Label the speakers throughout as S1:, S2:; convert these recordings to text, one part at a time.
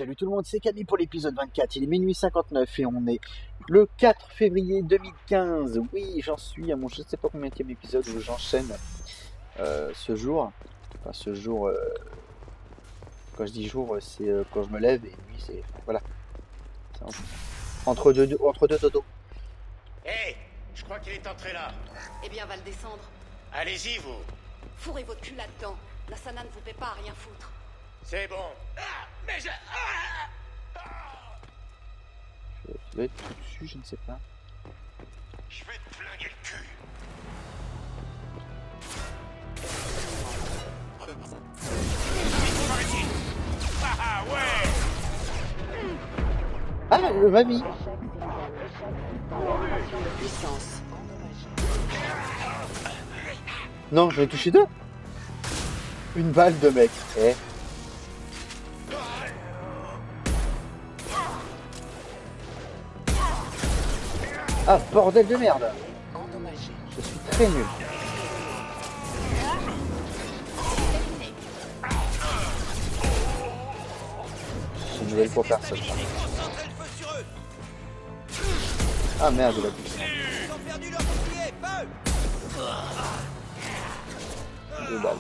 S1: Salut tout le monde, c'est Camille pour l'épisode 24, il est minuit 59 et on est le 4 février 2015. Oui, j'en suis à mon je ne sais pas combienième épisode où j'enchaîne ce jour. Enfin ce jour, quand je dis jour, c'est quand je me lève et nuit, c'est... Voilà, c'est entre deux dodos.
S2: Hé, je crois qu'il est entré là.
S3: Eh bien, va le descendre.
S2: Allez-y, vous.
S3: Fourrez votre cul là-dedans. La Sana ne vous paie pas à rien foutre.
S2: C'est bon. Ah, mais je...
S1: Je vais être tout dessus, je ne sais pas.
S2: Je vais te flinguer le cul. Ah ouais.
S1: Ah, ma vie.
S3: Puissance.
S1: Non, j'en ai touché deux. Une balle de mec. Eh. Ah, bordel de merde.
S3: Endommagé.
S1: Je suis très nul. C'est une nouvelle pour personne.
S2: Concentrez le feu sur eux.
S1: Ah merde, il a touché.
S2: Ils ont perdu leur bouclier. Feu.
S1: Deux balles.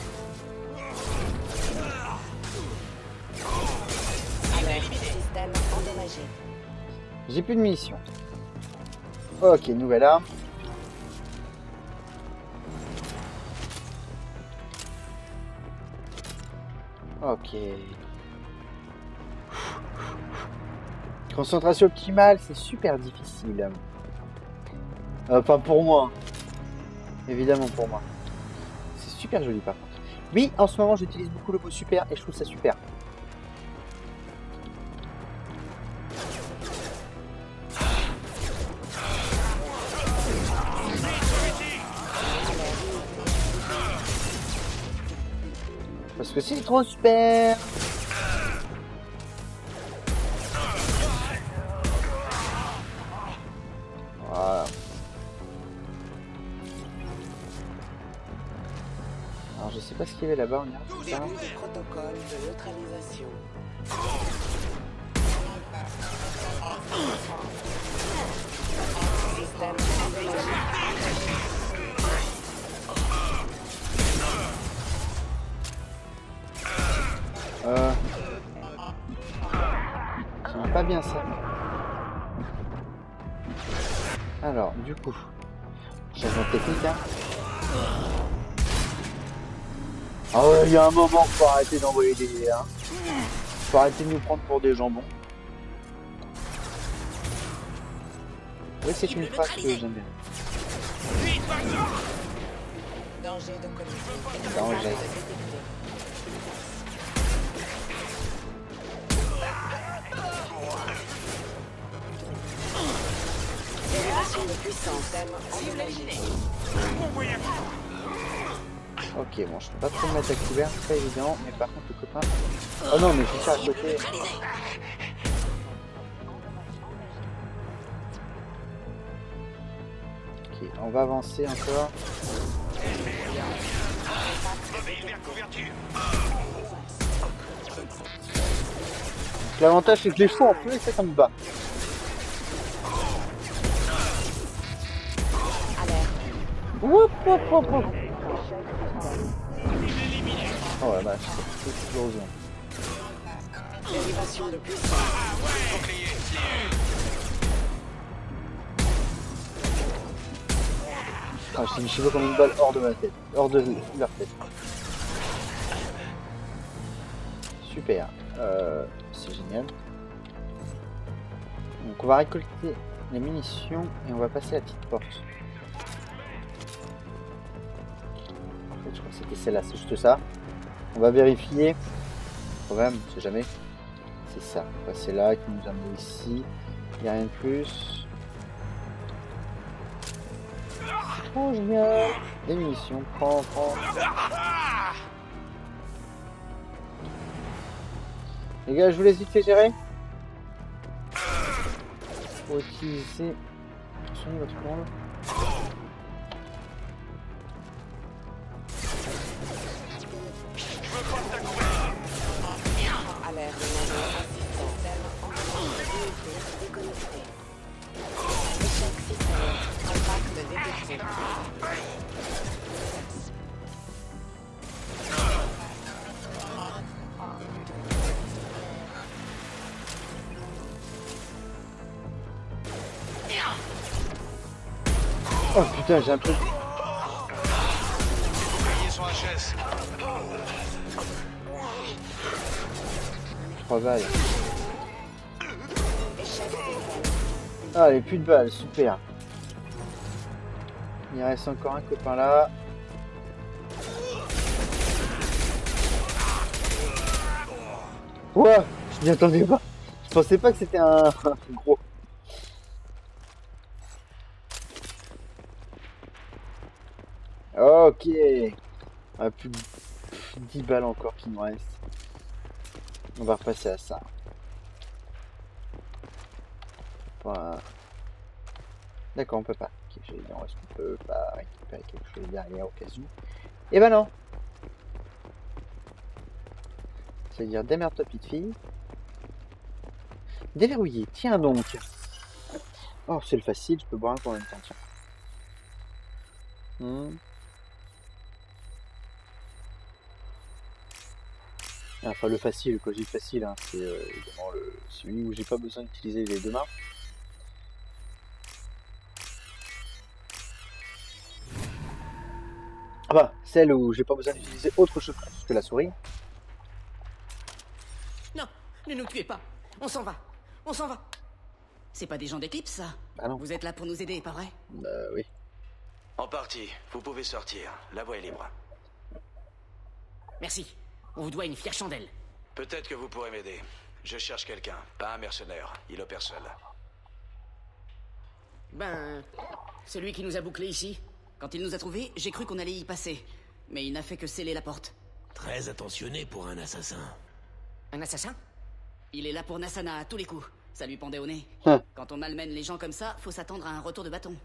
S3: Système endommagé.
S1: J'ai plus de munitions. Ok, nouvelle arme. Ok. Concentration optimale, c'est super difficile. Enfin pour moi. Évidemment pour moi. C'est super joli par contre. Oui, en ce moment j'utilise beaucoup le mot super et je trouve ça super. Parce que c'est trop super. Voilà. Alors je sais pas ce qu'il y avait là-bas, on regarde ça.
S3: Début du protocole de neutralisation. Système endommagé.
S1: J'aime pas bien ça. Alors, du coup, changement de technique, hein. Ah ouais, il y a un moment, faut arrêter d'envoyer des... Hein. Faut arrêter de nous prendre pour des jambons. Oui, c'est une phrase que j'aime bien.
S3: Danger de connexion.
S1: Danger.
S3: Élévation de puissance. Système endommagé.
S1: Ok, bon, je peux pas trop me mettre à couvert, c'est pas évident, mais par contre, le copain... Oh non, mais je suis à côté. Ok, on va avancer encore. L'avantage, c'est que les chevaux en plus, ça me bat. Woup, woup, woup, woup. Oh la vache, c'est explosion.
S3: Élévation de puissance.
S1: Ah, je me cheveux comme une balle hors de ma tête, hors de leur tête. Super, c'est génial. Donc on va récolter les munitions et on va passer à la petite porte. En fait, je crois que c'était celle-là, c'est juste ça. On va vérifier. Quand même, on sait jamais. C'est ça. On va passer là, qui nous amène ici. Il n'y a rien de plus. Oh génial. Des munitions, prends. Les gars, je vous laisse vite fait gérer. Faut utiliser... Attention, votre commande.
S3: Alerte.
S4: déconnecté. Échec système. Impact détecté.
S1: Oh putain, j'ai un truc.
S2: Bouclier sur HS.
S1: 3 balles. Ah, les plus de balles, super. Il reste encore un copain là. Ouah, je m'y attendais pas. Je pensais pas que c'était un gros. Ok. Ah, plus de 10 balles encore qui nous reste. On va repasser à ça. Voilà. D'accord, on peut pas. Ok, j'allais dire, est-ce qu'on peut pas récupérer quelque chose derrière au cas où? Eh ben non. C'est-à-dire, démerde-toi, petite fille. Déverrouiller, tiens donc. Oh, c'est le facile, je peux boire un coup en même temps, tiens. Enfin, le facile, quand je dis facile, hein, c'est évidemment celui où j'ai pas besoin d'utiliser les deux mains. Enfin, celle où j'ai pas besoin d'utiliser autre chose que la souris.
S5: Non, ne nous tuez pas. On s'en va. On s'en va. C'est pas des gens d'Eclipse, ça?
S1: Bah non.
S5: Vous êtes là pour nous aider, pas vrai?
S1: Oui.
S6: En partie. Vous pouvez sortir. La voie est libre.
S5: Merci. On vous doit une fière chandelle.
S6: Peut-être que vous pourrez m'aider. Je cherche quelqu'un, pas un mercenaire. Il opère seul.
S5: Ben... celui qui nous a bouclés ici. Quand il nous a trouvés, j'ai cru qu'on allait y passer. Mais il n'a fait que sceller la porte.
S7: Très attentionné pour un assassin.
S5: Un assassin? Il est là pour Nassana à tous les coups. Ça lui pendait au nez.
S1: Hein.
S5: Quand on malmène les gens comme ça, faut s'attendre à un retour de bâton.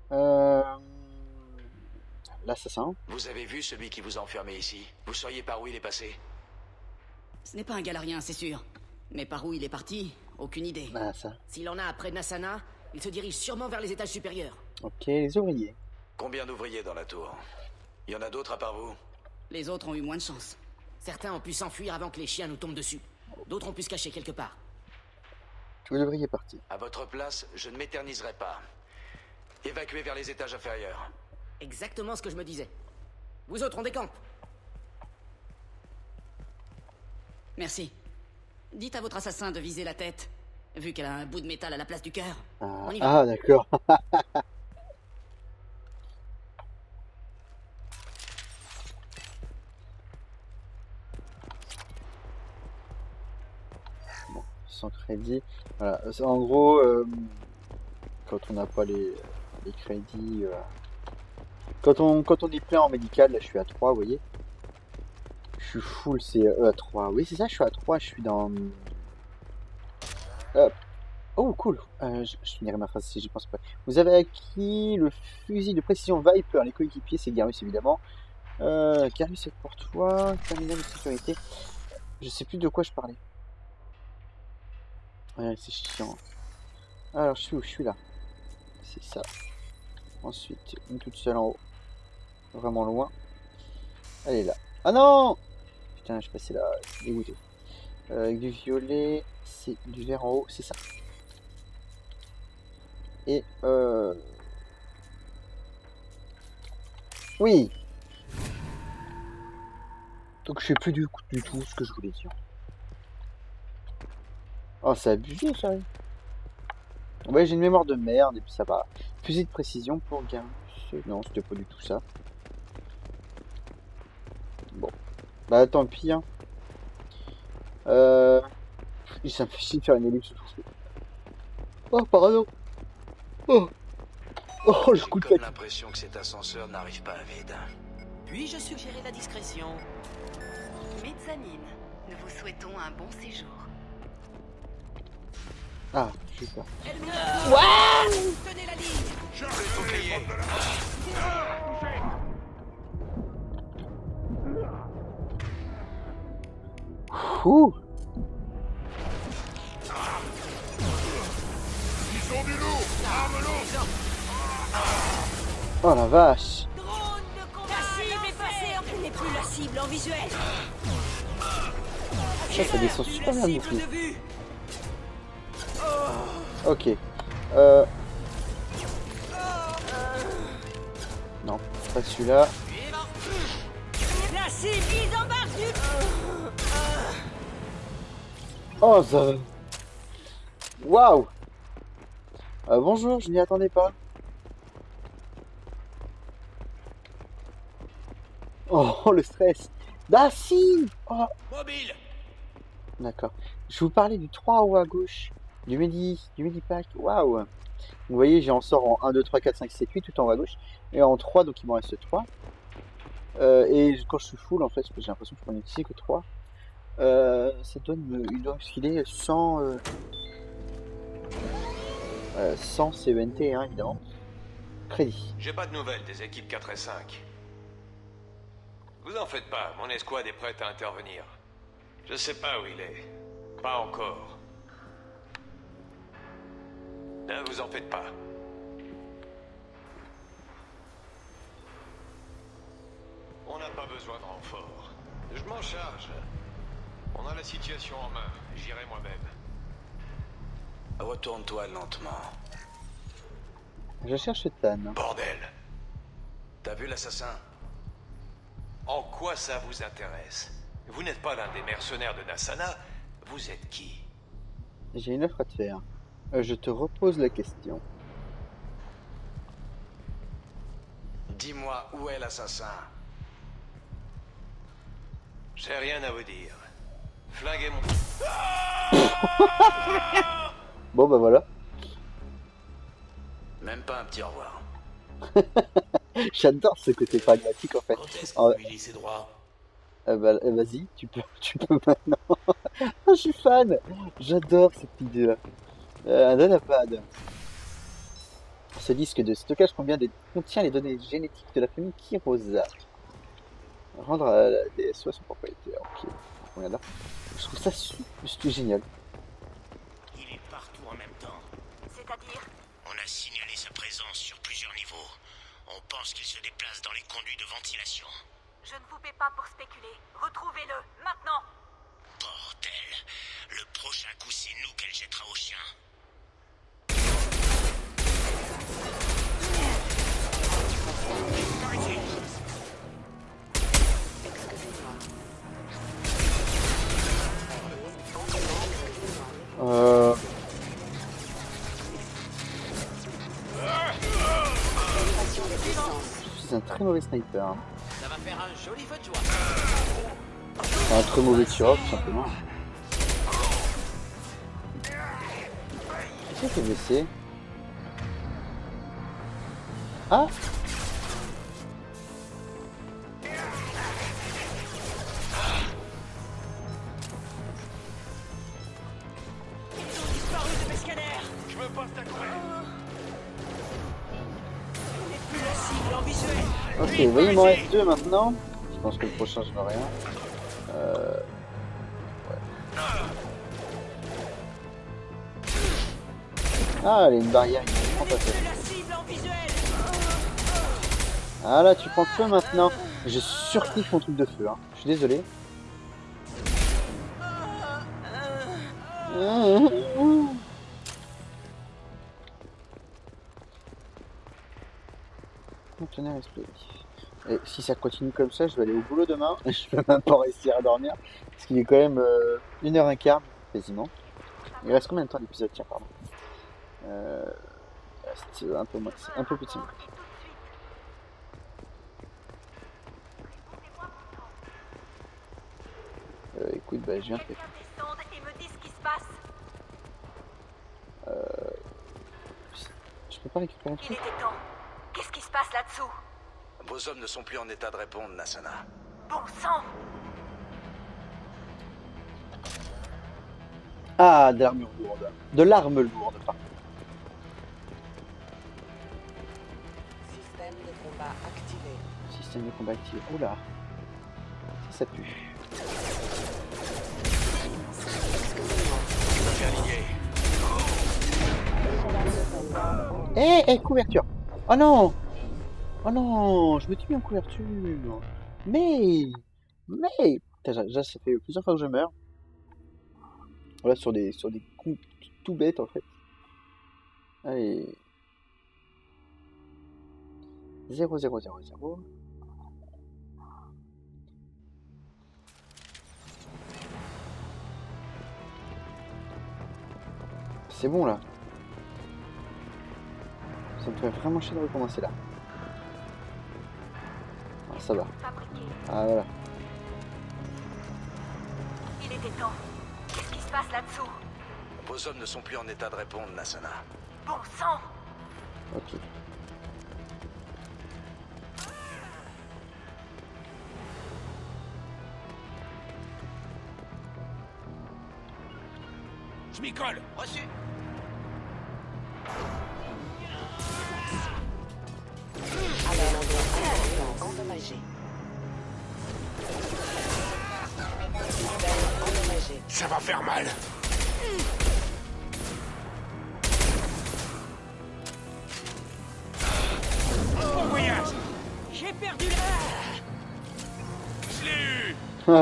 S1: L'assassin.
S6: Vous avez vu celui qui vous a enfermé ici? Vous sauriez par où il est passé?
S5: Ce n'est pas un galarien, c'est sûr. Mais par où il est parti, aucune idée.
S1: Ah, ça.
S5: S'il en a après Nassana, il se dirige sûrement vers les étages supérieurs.
S1: Ok, les ouvriers.
S6: Combien d'ouvriers dans la tour? Il y en a d'autres à part vous?
S5: Les autres ont eu moins de chance. Certains ont pu s'enfuir avant que les chiens nous tombent dessus. D'autres ont pu se cacher quelque part.
S1: Tous les ouvriers partis.
S6: À votre place, je ne m'éterniserai pas. Évacuez vers les étages inférieurs.
S5: Exactement ce que je me disais. Vous autres, on décampe. Merci. Dites à votre assassin de viser la tête, vu qu'elle a un bout de métal à la place du cœur. On y va.
S1: Ah, d'accord. Bon, sans crédit. Voilà. En gros, quand on n'a pas les crédits... Quand on est plein en médical, là je suis à 3, vous voyez. Je suis full, c'est à 3. Oui, c'est ça, je suis à 3, je suis dans... Hop. Oh, cool. Je finirai ma phrase si j'y pense pas. Vous avez acquis le fusil de précision Viper. Les coéquipiers, c'est Garrus, évidemment. Garrus, c'est pour toi. Terminal de sécurité. Je sais plus de quoi je parlais. Ouais, c'est chiant. Alors, je suis où? Je suis là. C'est ça. Ensuite, une toute seule en haut. Vraiment loin. Elle est là. Ah non! Putain, je passais là. Dégoûté. Avec du violet, c'est du vert en haut, c'est ça. Et oui. Donc je sais plus du tout ce que je voulais dire. Oh, c'est abusé ça. Ouais, j'ai une mémoire de merde et puis ça va. Fusil de précision pour Garrus. Non, c'était pas du tout ça. Bon. Bah tant pis hein. Ça me fait chier de faire une ellipse. Oh, pardon. Oh, oh, le coup de
S6: J'ai comme
S1: tête.
S6: l'impression que cet ascenseur n'arrive pas à vide.
S5: Puis-je suggérer la discrétion?
S3: Mezzanine, nous vous souhaitons un bon séjour.
S1: Ah, je sais pas.
S5: Tenez la ligne!
S2: Charge les boucliers.
S1: Ouh. Oh la vache.
S4: La cible est passée, elle n'est plus la cible en visuel.
S1: Ça descend super bien du coup. Ok. Non, pas celui-là.
S4: La cible, ils embarquent du...
S1: Oh ça... Waouh. Bonjour, je n'y attendais pas. Oh, le stress. Ah si. Oh.
S7: Mobile.
S1: D'accord. Je vous parlais du 3 en haut à gauche. Du Medipack. Waouh. Vous voyez, j'en sors en 1, 2, 3, 4, 5, 7, 8 tout en haut à gauche. Et en 3, donc il m'en reste 3. Et quand je suis full, en fait, parce que j'ai l'impression que je prends ici que 3. Ça donne, il doit filer 100 CENT, hein, évidemment. Crédit.
S2: J'ai pas de nouvelles des équipes 4 et 5. Vous en faites pas, mon escouade est prête à intervenir. Je sais pas où il est. Pas encore. Ne vous en faites pas. On n'a pas besoin de renfort. Je m'en charge. On a la situation en main. J'irai moi-même.
S6: Retourne-toi lentement.
S1: Je cherche Tan.
S2: Bordel.
S6: T'as vu l'assassin?
S2: En quoi ça vous intéresse? Vous n'êtes pas l'un des mercenaires de Nassana. Vous êtes qui?
S1: J'ai une offre à te faire. Je te repose la question.
S6: Dis-moi où est l'assassin?
S2: J'ai rien à vous dire. Flinguez mon...
S1: Bon bah voilà.
S6: Même pas un petit au revoir.
S1: J'adore ce côté pragmatique en fait.
S7: Quand est-ce
S1: Ah,
S7: qu'il lui lit ses droits?
S1: vas-y, tu peux maintenant. Je suis fan. J'adore cette idée-là. Un Donapad. Ce disque de stockage contient les données génétiques de la famille Kirosa. Rendre à la DSO son propriétaire. Ok. Regarde là. Je trouve ça c'est génial.
S7: Il est partout en même temps.
S4: C'est-à-dire?
S7: On a signalé sa présence sur plusieurs niveaux. On pense qu'il se déplace dans les conduits de ventilation.
S4: Je ne vous paie pas pour spéculer. Retrouvez-le, maintenant.
S7: Bordel. Le prochain coup, c'est nous qu'elle jettera au chien.
S1: Je suis un très mauvais sniper. Hein.
S7: Ça va faire un joli feu de joie.
S1: Un très mauvais tireur, tout simplement. Qui c'est qui est blessé? Ah!
S4: Disparu de mes scanners.
S2: Je me passe ta couette.
S4: Plus la cible en visuel.
S1: Ok, vous voyez, il m'en reste 2 maintenant. Je pense que le prochain, je veux rien. Ah, elle a une barrière, il ne prend pas feu.
S4: Plus la cible en visuel.
S1: Ah là, tu prends feu maintenant. Je surkiffe mon truc de feu, hein. Je suis désolé. Conteneur explosif. Et si ça continue comme ça, je vais aller au boulot demain. Je vais même pas réussir à dormir. Parce qu'il est quand même 1h15, quasiment. Il reste combien de temps d'épisode? Tiens, pardon. C'est un peu moins, un peu plus de 5 minutes. Écoute, bah je viens de faire.
S4: Descendent et me disent ce qui se passe.
S1: Je peux pas récupérer un
S4: Il
S1: truc?
S4: était temps. Qu'est-ce qui se passe là-dessous?
S6: Vos hommes ne sont plus en état de répondre, Nassana.
S4: Bon sang!
S1: Ah, de l'armure lourde. De l'arme lourde, pardon.
S8: Système de combat activé.
S1: Système de combat activé. Oula. Ça pue.
S2: Je me fais aligner.
S1: Couverture. Oh non. Oh non, je me suis mis en couverture. Mais. Putain, ça fait plusieurs fois que je meurs. Voilà, sur des coups tout bêtes en fait. Allez. 0, 0, 0, 0. C'est bon là. Ça me ferait vraiment chier de recommencer là. Ah, ça va. Ah voilà.
S4: Il était temps. Qu'est-ce qui se passe là-dessous?
S6: Vos hommes ne sont plus en état de répondre, Nassana.
S4: Bon sang!
S1: Ok.
S7: Je m'y colle.
S6: Reçu.
S7: Ça va faire mal. Bon voyage.
S4: J'ai perdu la...
S7: Je l'ai eu.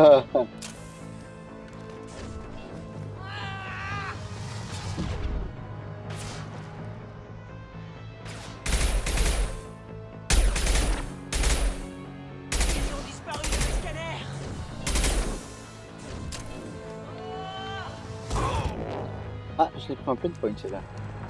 S4: Ils ont disparu de le scanner.
S1: Ah, je l'ai pris un peu de point celle-là.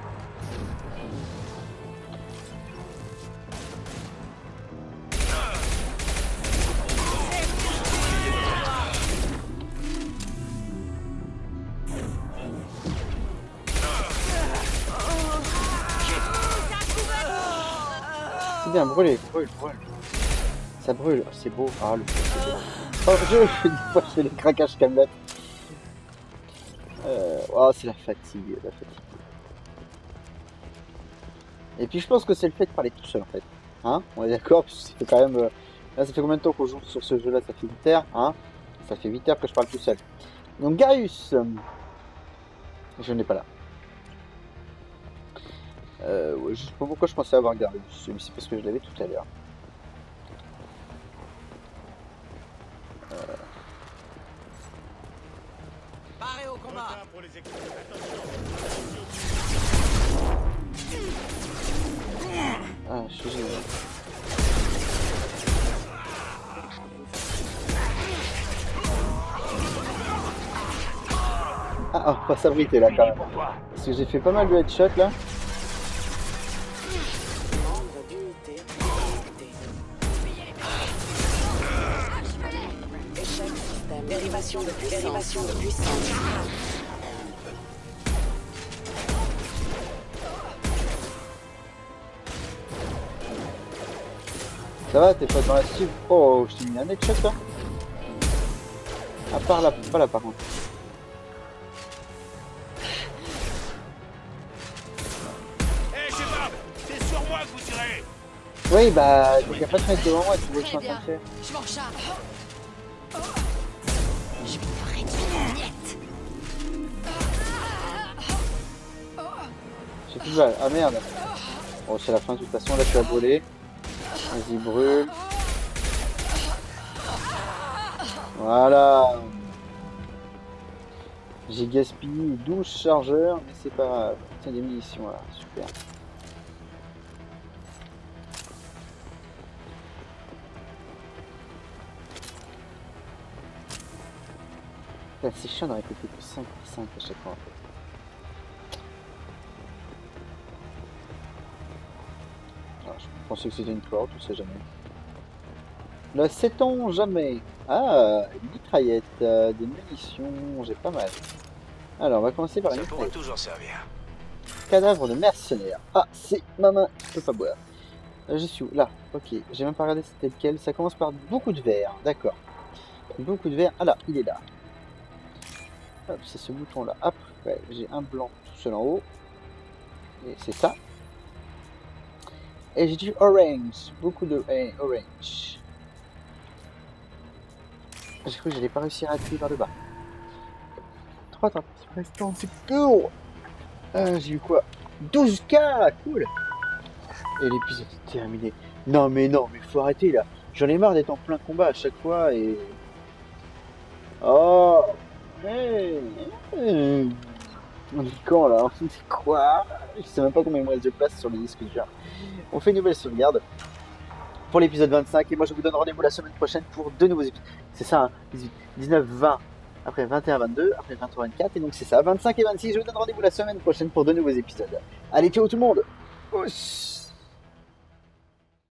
S1: C'est bien, brûle. Ça brûle, oh, c'est beau. Ah, le feu, c'est beau. Oh, des fois, je fais les craquages Camelot. Oh, c'est la fatigue. Et puis, je pense que c'est le fait de parler tout seul, en fait. Hein? On est d'accord? Parce que ça fait quand même... Là, ça fait combien de temps qu'on joue sur ce jeu-là? Ça fait 8 heures, hein? Ça fait 8 heures que je parle tout seul. Donc, Gaius. Je n'ai pas là. Ouais, je sais pas pourquoi je pensais avoir Gaius. C'est parce que je l'avais tout à l'heure.
S4: Paré au combat.
S1: Ah, je suis génial. Ah, on va s'abriter là quand même. Parce que j'ai fait pas mal de headshots là.
S8: Dérivation de puissance.
S1: Ça va, t'es pas dans la cible? Oh, je t'ai mis un headshot là. À part là, pas là par contre.
S7: Hé, Shepard, c'est sur moi que vous tirez.
S1: Oui, bah, t'as pas de te mettre devant moi, tu vois ce que je suis en train de faire.
S3: Je m'en charge.
S1: J'ai plus de balles. Ah merde. Oh, c'est la fin de toute façon, là je suis à brûler. Vas-y, brûle. Voilà. J'ai gaspillé 12 chargeurs, mais c'est pas grave. Tiens, des munitions là, super. C'est chiant de répéter que 5 par 5 à chaque fois en fait. Alors, je pensais que c'était une porte, on sait jamais. Le sait-on jamais? Ah, une mitraillette, des munitions, j'ai pas mal. Alors, on va commencer par une
S6: Ça pourrait
S1: mitraillette.
S6: toujours servir.
S1: Cadavre de mercenaire. Ah, c'est ma main, je peux pas boire. Je suis où? Là, ok. J'ai même pas regardé c'était lequel. Ça commence par beaucoup de verre, d'accord. Beaucoup de verre. Ah là, il est là. Hop, c'est ce bouton là. Après, j'ai un blanc tout seul en haut. Et c'est ça. Et j'ai du orange. Beaucoup de orange. J'ai cru que j'allais pas réussir à tuer par le bas. 3 tentatives restantes, c'est cool. J'ai eu quoi? 12K, cool. Et l'épisode est terminé. Non, mais faut arrêter là. J'en ai marre d'être en plein combat à chaque fois et... Oh hey. On est quand là? On dit quoi? Je sais même pas combien il me reste de place sur les disques durs. On fait une nouvelle sauvegarde pour l'épisode 25 et moi je vous donne rendez-vous la semaine prochaine pour 2 nouveaux épisodes. C'est ça, hein, 18, 19, 20, après 21, 22, après 23, 24 et donc c'est ça, 25 et 26. Je vous donne rendez-vous la semaine prochaine pour 2 nouveaux épisodes. Allez, ciao tout le monde. Ouch.